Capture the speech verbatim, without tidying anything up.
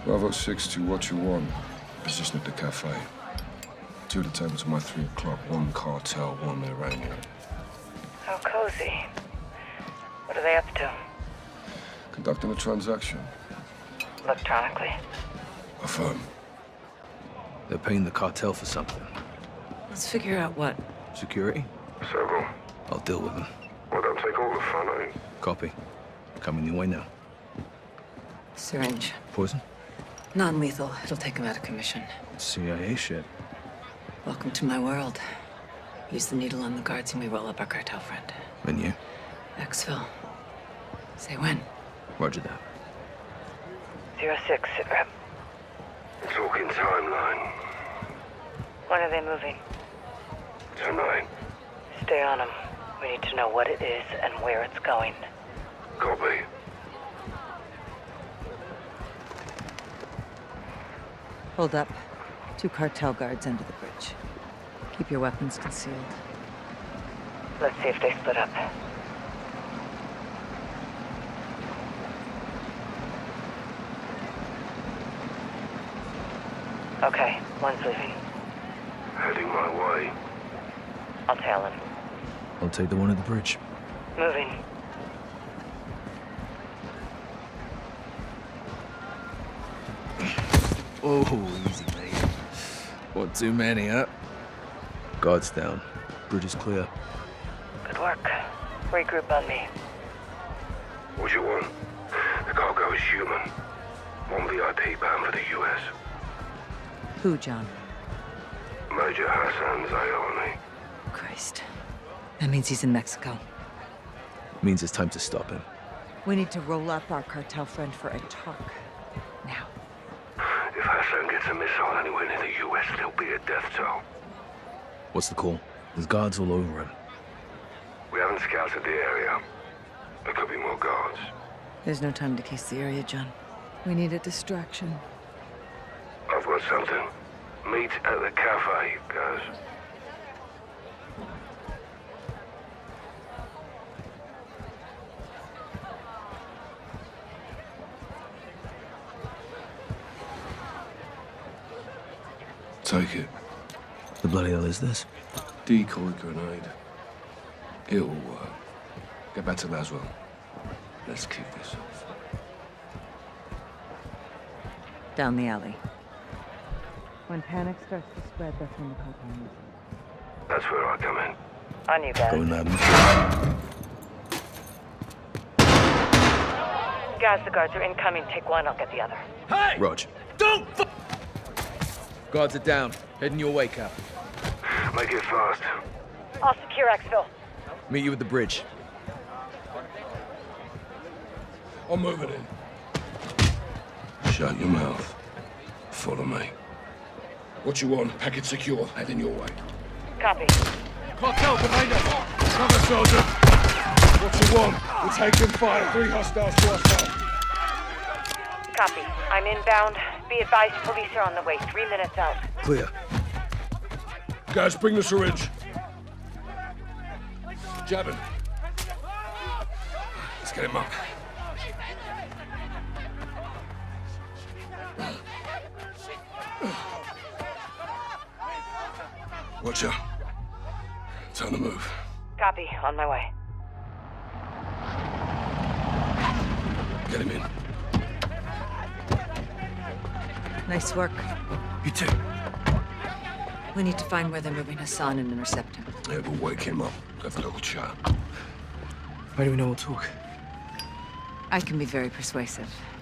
Bravo six to what you want. Position at the cafe. Two of the tables at my three o'clock. One cartel, one Iranian. How cozy. What are they up to? Conducting a transaction. Electronically. Affirm. They're paying the cartel for something. Let's figure out what. Security? Several. I'll deal with them. Well, don't take all the fun, eh? Copy. Coming your way now. Syringe. Poison? Non-lethal. It'll take him out of commission. C I A shit. Welcome to my world. Use the needle on the guards and we roll up our cartel friend. And you? Exfil. Say when. Roger that. Zero six, sit rep. Talking timeline. When are they moving? Tonight. Stay on them. We need to know what it is and where it's going. Copy. Hold up. Two cartel guards under the bridge. Keep your weapons concealed. Let's see if they split up. Okay, one's leaving. Heading my way. I'll tail him. I'll take the one at the bridge. Moving. Oh, easy, mate. What, too many, huh? Guards down. Bridge is clear. Good work. Regroup on me. What you want? The cargo is human. One V I P bound for the U S. Who, John? Major Hassan Zyani. Christ. That means he's in Mexico. Means it's time to stop him. We need to roll up our cartel friend for a talk. Now. If Hassan gets a missile anywhere near the U S, there'll be a death toll. What's the call? There's guards all over him. We haven't scouted the area. There could be more guards. There's no time to case the area, John. We need a distraction. I've got something. Meet at the cafe, guys. Take it. The bloody hell is this? Decoy grenade. It'll work. Get back to Laswell. Let's kick this off. Down the alley. When panic starts to spread, that's when the cartel moves. That's where I come in. On you guys. Go in there. Guys, the guards are incoming. Take one, I'll get the other. Hey! Rog. Don't f Guards are down. Heading your way, Cap. Make it fast. I'll secure Exfil. Meet you at the bridge. I'm moving in. Shut your mouth. Follow me. What you want? Package secure. Heading your way. Copy. Cartel behind us! Cover, Sergeant! What you want? We're taking fire. Three hostiles to our side. Copy. I'm inbound. Be advised, police are on the way. Three minutes out. Clear. Guys, bring the syringe. Jabbing. Let's get him up. Watch out. Time to move. Copy. On my way. Get him in. Nice work. You too. We need to find where they're moving Hassan and intercept him. Yeah, we'll wake him up. Have a little chat. Why do we know we'll talk? I can be very persuasive.